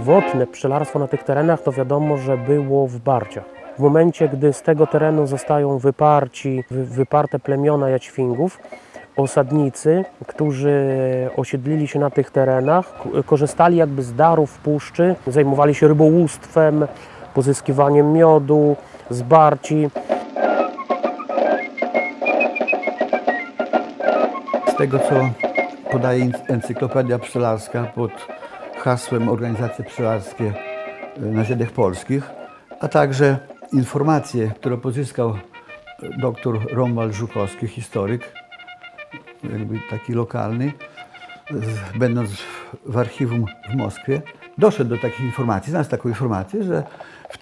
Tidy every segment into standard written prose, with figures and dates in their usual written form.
Pierwotne pszczelarstwo na tych terenach to wiadomo, że było w Barciach. W momencie, gdy z tego terenu zostają wyparte plemiona jaćwingów, osadnicy, którzy osiedlili się na tych terenach, korzystali jakby z darów puszczy, zajmowali się rybołówstwem, pozyskiwaniem miodu z barci. Z tego, co podaje Encyklopedia Pszczelarska pod hasłem Organizacje Pszczelarskie na Ziemiach Polskich, a także informacje, które pozyskał dr Romuald Żukowski, historyk, jakby taki lokalny, będąc w archiwum w Moskwie, doszedł do takich informacji, znalazł taką informację, że w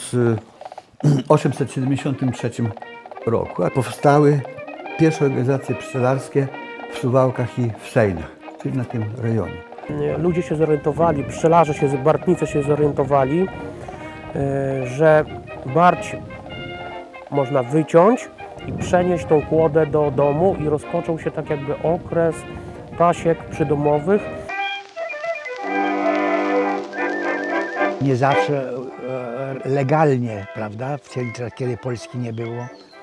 1873 roku powstały pierwsze organizacje pszczelarskie w Suwałkach i w Sejnach, czyli na tym rejonie. Ludzie się zorientowali, pszczelarze, bartnicy się zorientowali, że barć można wyciąć i przenieść tą kłodę do domu i rozpoczął się tak jakby okres pasiek przydomowych. Nie zawsze legalnie, prawda, kiedy Polski nie było,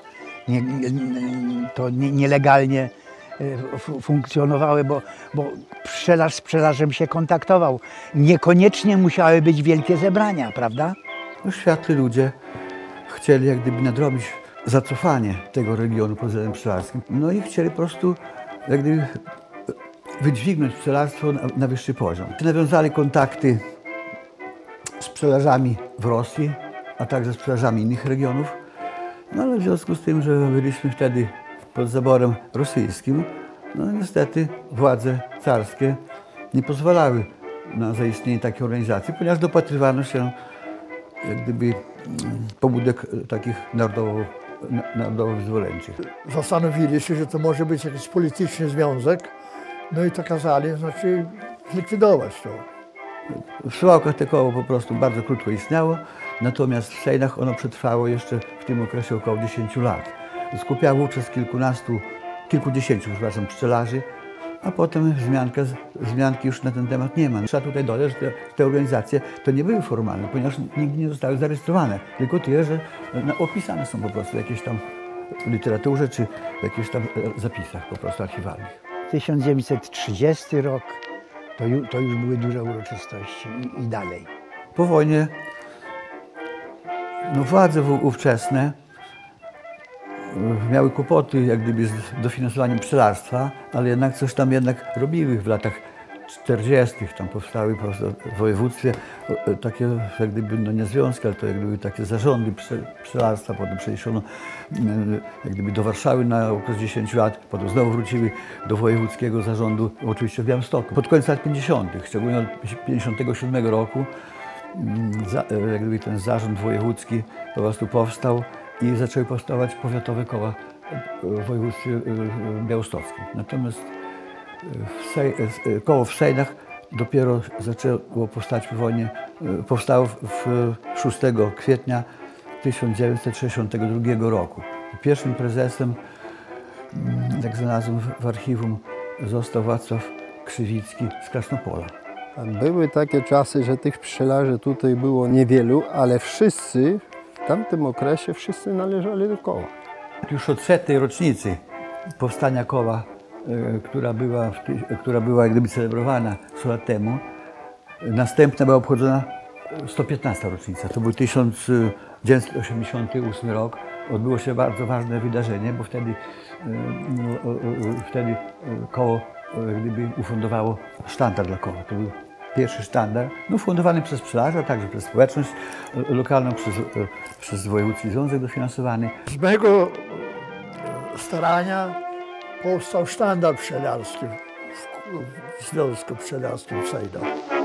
to nielegalnie funkcjonowały, bo pszczelarz z pszczelarzem się kontaktował. Niekoniecznie musiały być wielkie zebrania, prawda? Światli ludzie chcieli jak gdyby nadrobić zacofanie tego regionu pod względem pszczelarskim. No i chcieli po prostu jak gdyby wydźwignąć pszczelarstwo na wyższy poziom. Nawiązali kontakty z pszczelarzami w Rosji, a także z pszczelarzami innych regionów. No ale w związku z tym, że byliśmy wtedy pod zaborem rosyjskim, no niestety władze carskie nie pozwalały na zaistnienie takiej organizacji, ponieważ dopatrywano się jak gdyby pobudek takich narodowo-wyzwoleńczych. Zastanowili się, że to może być jakiś polityczny związek, no i to kazali, znaczy zlikwidować to. W Suwałkach te koło po prostu bardzo krótko istniało, natomiast w Sejnach ono przetrwało jeszcze w tym okresie około 10 lat. Skupiało wówczas kilkudziesięciu pszczelarzy, a potem wzmianki już na ten temat nie ma. Trzeba tutaj dodać, że te organizacje to nie były formalne, ponieważ nigdy nie zostały zarejestrowane, tylko tyle, że opisane są po prostu w jakiejś tam literaturze czy w jakichś tam zapisach po prostu archiwalnych. 1930 rok, to już były duże uroczystości i dalej. Po wojnie władze ówczesne miały kłopoty jak gdyby z dofinansowaniem pszczelarstwa, ale jednak coś tam robiły w latach 40. Tam powstały po prostu w województwie takie jak gdyby, no nie związki, ale to jak gdyby takie zarządy pszczelarstwa, potem przeniesiono jak gdyby do Warszawy na okres 10 lat, potem znowu wróciły do wojewódzkiego zarządu, oczywiście w Białymstoku. Pod koniec lat 50., szczególnie od 57 roku, jak gdyby ten zarząd wojewódzki po prostu powstał i zaczęły powstawać powiatowe koła w województwie białostockim. Natomiast koło w Sejnach dopiero zaczęło powstać po wojnie, powstało 6 kwietnia 1962 roku. Pierwszym prezesem, jak znalazłem w archiwum, został Wacław Krzywicki z Krasnopola. Były takie czasy, że tych pszczelarzy tutaj było niewielu, ale wszyscy w tamtym okresie należeli do koła. Już od 100. rocznicy powstania koła, która była jak gdyby celebrowana 100 lat temu, następna była obchodzona 115. rocznica. To był 1988 rok. Odbyło się bardzo ważne wydarzenie, bo wtedy koło jak gdyby ufundowało sztandar dla koła. To był pierwszy sztandar, fundowany przez pszczelarzy, a także przez społeczność lokalną, przez Wojewódzki Związek dofinansowany. Z mego starania powstał sztandar pszczelarski w Związku Pszczelarskim w Sejnach.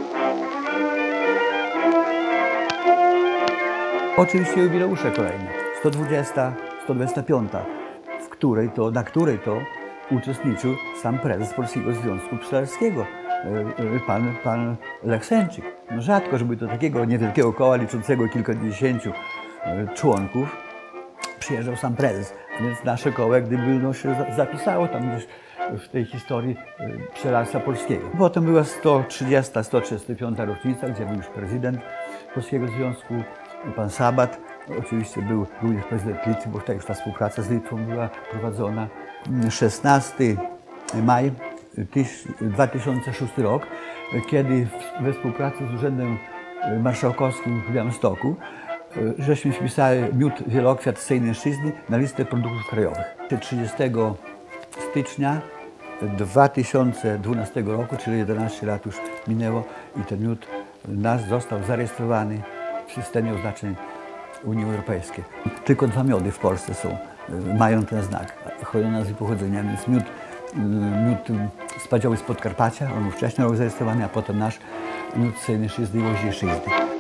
Oczywiście jubileusze kolejne, 120, 125, na której to uczestniczył sam prezes Polskiego Związku Pszczelarskiego, pan Lech Sęczyk. No rzadko, żeby do takiego niewielkiego koła liczącego kilkadziesięciu członków przyjeżdżał sam prezes, więc nasze koło jak gdyby się zapisało tam gdzieś w tej historii pszczelarstwa polskiego. Potem była 135. rocznica, gdzie był już prezydent Polskiego Związku, pan Sabat. Oczywiście był również prezydent Litwy, bo tak już ta współpraca z Litwą była prowadzona. 16 maj 2006 rok, kiedy we współpracy z Urzędem Marszałkowskim w Białymstoku żeśmy wpisali miód wielokwiat z Sejneszczyzny na listę produktów krajowych. 30 stycznia 2012 roku, czyli 11 lat już minęło i ten miód nasz został zarejestrowany w systemie oznaczeń Unii Europejskiej. Tylko 2 miody w Polsce mają ten znak, chronią nazwy pochodzenia, więc miód z Padzioły z Podkarpacia, on był wcześniej rok zarejestrowany, a potem nasz miód z Sejneszczyzny i Łoździerzyzny.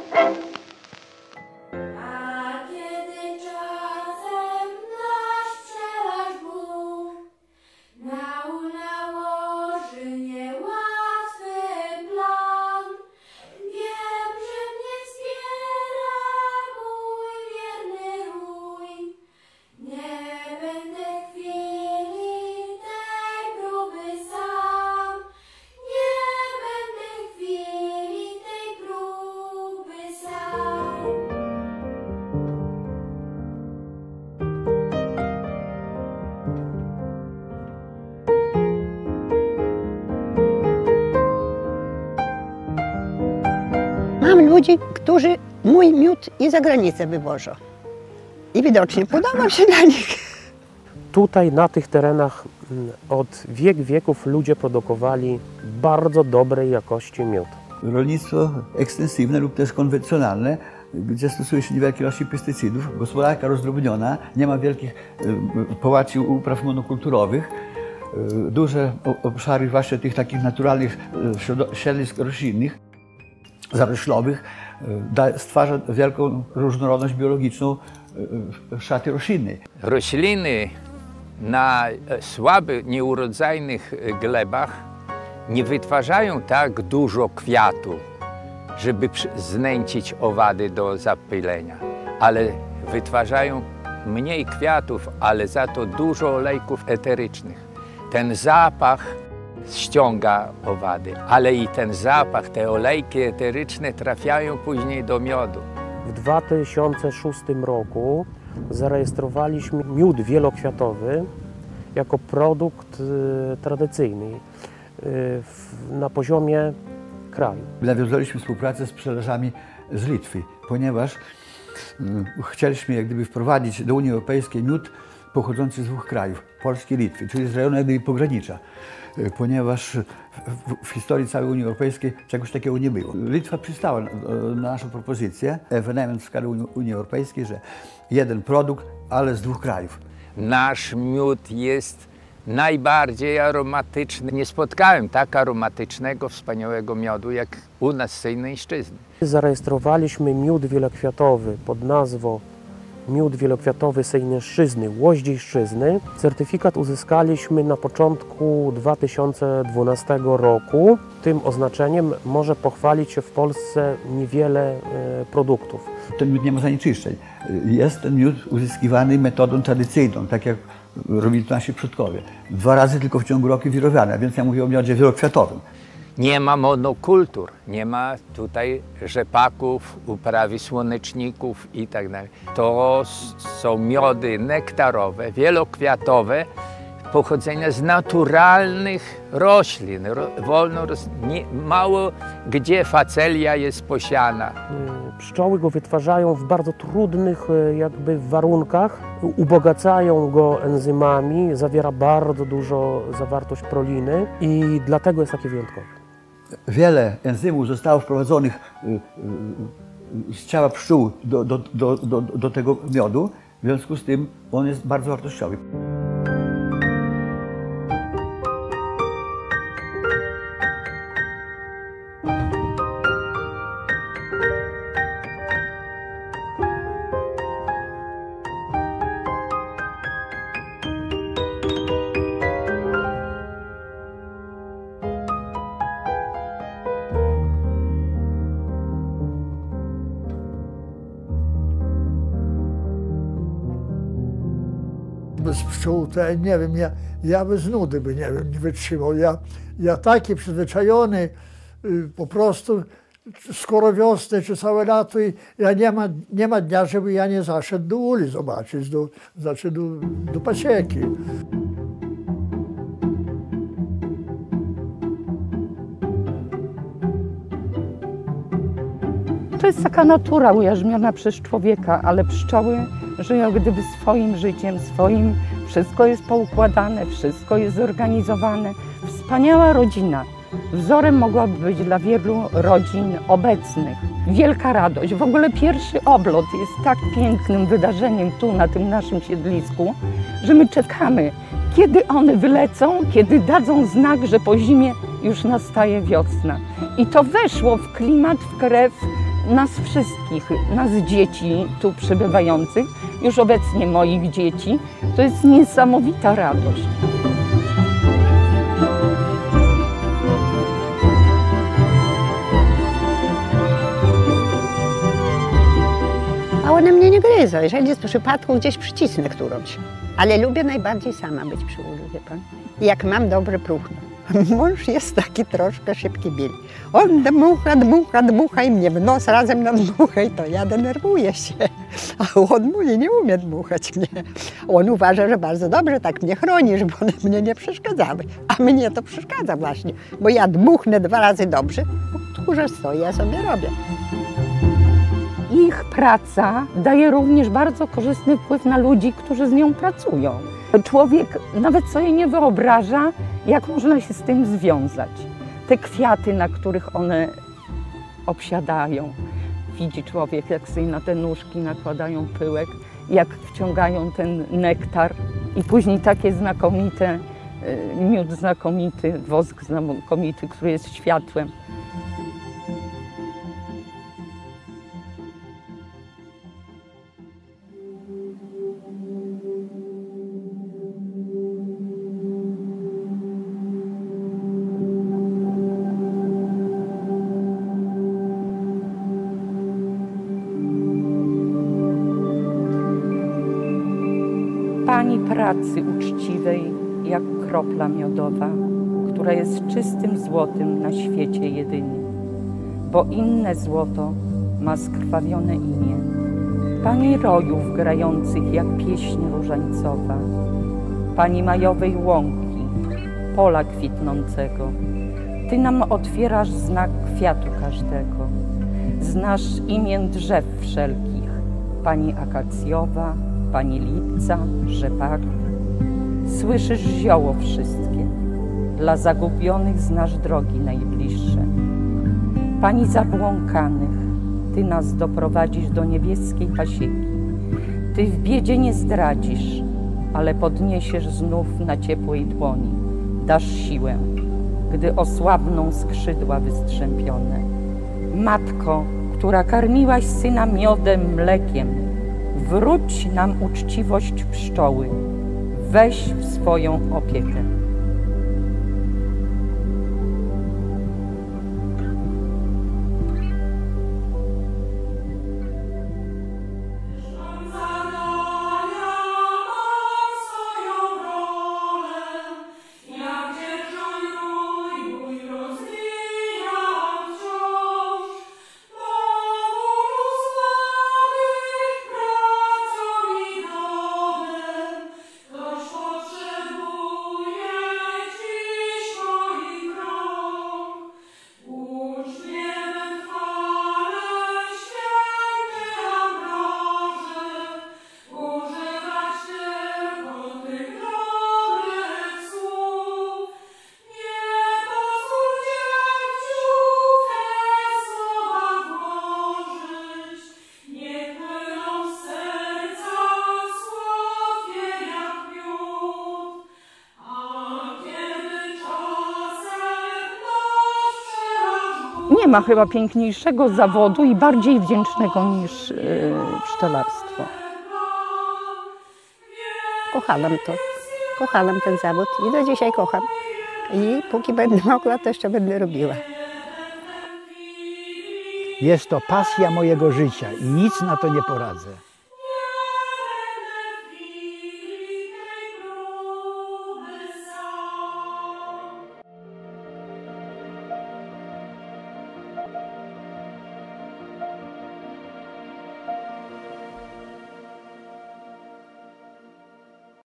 Mam ludzi, którzy mój miód i za granicę wywożą. I widocznie podoba się dla nich. Tutaj na tych terenach od wieków ludzie produkowali bardzo dobrej jakości miód. Rolnictwo ekstensywne lub też konwencjonalne, gdzie stosuje się niewielkie ilości pestycydów, gospodarka rozdrobniona, nie ma wielkich połaci upraw monokulturowych, duże obszary właśnie tych takich naturalnych siedlisk roślinnych, zaroślowych, stwarza wielką różnorodność biologiczną szaty roślinnej. Rośliny na słabych, nieurodzajnych glebach nie wytwarzają tak dużo kwiatu, żeby znęcić owady do zapylenia, ale wytwarzają mniej kwiatów, ale za to dużo olejków eterycznych. Ten zapach ściąga owady, ale i ten zapach, te olejki eteryczne trafiają później do miodu. W 2006 roku zarejestrowaliśmy miód wielokwiatowy jako produkt tradycyjny na poziomie kraju. Nawiązaliśmy współpracę z pszczelarzami z Litwy, ponieważ chcieliśmy jak gdyby wprowadzić do Unii Europejskiej miód pochodzący z 2 krajów, Polski i Litwy, czyli z rejonu jak gdyby pogranicza, ponieważ w historii całej Unii Europejskiej czegoś takiego nie było. Litwa przystała na naszą propozycję, ewenement w skali Unii Europejskiej, że jeden produkt, ale z 2 krajów. Nasz miód jest najbardziej aromatyczny. Nie spotkałem tak aromatycznego, wspaniałego miodu jak u nas z Sejneszczyzny. Zarejestrowaliśmy miód wielokwiatowy pod nazwą miód wielokwiatowy Sejneszczyzny, Łoździerzyzny. Certyfikat uzyskaliśmy na początku 2012 roku. Tym oznaczeniem może pochwalić się w Polsce niewiele produktów. Ten miód nie ma zanieczyszczeń. Jest ten miód uzyskiwany metodą tradycyjną, tak jak robili to nasi przodkowie. 2 razy tylko w ciągu roku wirowiane, a więc ja mówię o miodzie wielokwiatowym. Nie ma monokultur, nie ma tutaj rzepaków, uprawy słoneczników i tak dalej. To są miody nektarowe, wielokwiatowe, pochodzenia z naturalnych roślin, mało gdzie facelia jest posiana. Pszczoły go wytwarzają w bardzo trudnych jakby warunkach, ubogacają go enzymami, zawiera bardzo dużo zawartość proliny i dlatego jest taki wyjątkowy. Wiele enzymów zostało wprowadzonych z ciała pszczół do tego miodu, w związku z tym on jest bardzo wartościowy. Bez pszczół to ja nie wiem, ja bez nudy by nie wytrzymał. Ja taki przyzwyczajony, po prostu skoro wiosnę czy całe lato i nie ma dnia, żeby ja nie zaszedł do uli zobaczyć, do pasieki. To jest taka natura ujarzmiona przez człowieka, ale pszczoły żyją gdyby swoim życiem, swoim. Wszystko jest poukładane, wszystko jest zorganizowane. Wspaniała rodzina. Wzorem mogłaby być dla wielu rodzin obecnych. Wielka radość. W ogóle pierwszy oblot jest tak pięknym wydarzeniem tu na tym naszym siedlisku, że my czekamy, kiedy one wylecą, kiedy dadzą znak, że po zimie już nastaje wiosna. I to weszło w klimat, w krew nas wszystkich, nas dzieci tu przybywających, już obecnie moich dzieci. To jest niesamowita radość. A one mnie nie gryzą, jeżeli z przypadku gdzieś przycisnę którąś. Ale lubię najbardziej sama być przy ulu, wie pan. Jak mam dobre próchno. Mąż jest taki troszkę szybki bil. On dmucha i mnie w nos razem nadmucha i to ja denerwuję się. A on mówi, nie umie dmuchać mnie. On uważa, że bardzo dobrze tak mnie chroni, żeby one mnie nie przeszkadzały. A mnie to przeszkadza właśnie, bo ja dmuchnę 2 razy dobrze, tchórze stoi, ja sobie robię. Ich praca daje również bardzo korzystny wpływ na ludzi, którzy z nią pracują. Człowiek nawet sobie nie wyobraża, jak można się z tym związać. Te kwiaty, na których one obsiadają. Widzi człowiek, jak sobie na te nóżki nakładają pyłek, jak wciągają ten nektar i później takie znakomite, miód znakomity, wosk znakomity, który jest światłem. Pani pracy uczciwej jak kropla miodowa, która jest czystym złotem na świecie jedynie, bo inne złoto ma skrwawione imię. Pani rojów grających jak pieśń różańcowa, Pani majowej łąki, pola kwitnącego. Ty nam otwierasz znak kwiatu każdego, znasz imię drzew wszelkich, Pani akacjowa, Pani lipca, rzepak. Słyszysz zioło wszystkie, dla zagubionych znasz drogi najbliższe. Pani zabłąkanych, Ty nas doprowadzisz do niebieskiej pasieki. Ty w biedzie nie zdradzisz, ale podniesiesz znów na ciepłej dłoni. Dasz siłę, gdy osłabną skrzydła wystrzępione. Matko, która karmiłaś syna miodem, mlekiem, wróć nam uczciwość pszczoły, weź w swoją opiekę. Nie ma chyba piękniejszego zawodu i bardziej wdzięcznego niż pszczelarstwo. Kochałam to. Kochałam ten zawód i do dzisiaj kocham. I póki będę mogła, to jeszcze będę robiła. Jest to pasja mojego życia i nic na to nie poradzę.